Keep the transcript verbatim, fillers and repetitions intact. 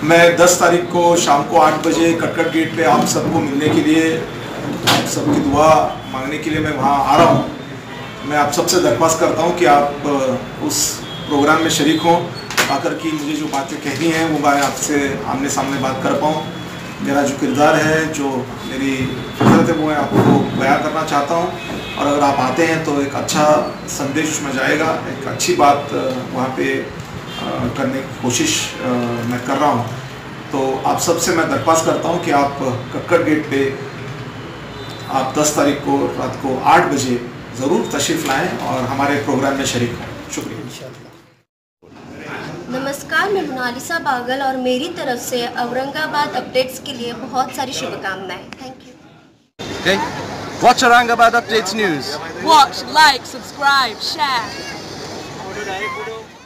मैं दस तारीख को शाम को आठ बजे कटकट गेट पे आप सबको मिलने के लिए, आप सबकी दुआ मांगने के लिए मैं वहाँ आ रहा हूँ। मैं आप सबसे दरख्वास्त करता हूँ कि आप उस प्रोग्राम में शरीक हों, आकर की मुझे जो बातें कहनी हैं वो मैं आपसे आमने सामने बात कर पाऊँ। मेरा जो किरदार है, जो मेरी फितरत है, वो मैं आपको बयां करना चाहता हूँ। और अगर आप आते हैं तो एक अच्छा संदेश उसमें जाएगा, एक अच्छी बात वहाँ पे करने की कोशिश मैं कर रहा हूँ। तो आप सबसे मैं दरख्वास्त करता हूँ कि आप कटकट गेट पे आप दस तारीख को रात को आठ बजे ज़रूर तशरीफ़ लाएँ और हमारे प्रोग्राम में शरीक हों। शुक्रिया। नमस्कार, मैं मोनालिसा बागल और मेरी तरफ से औरंगाबाद अपडेट्स के लिए बहुत सारी शुभकामनाएं। Thank you. Okay. Watch Aurangabad Updates News. Watch, like, subscribe, share.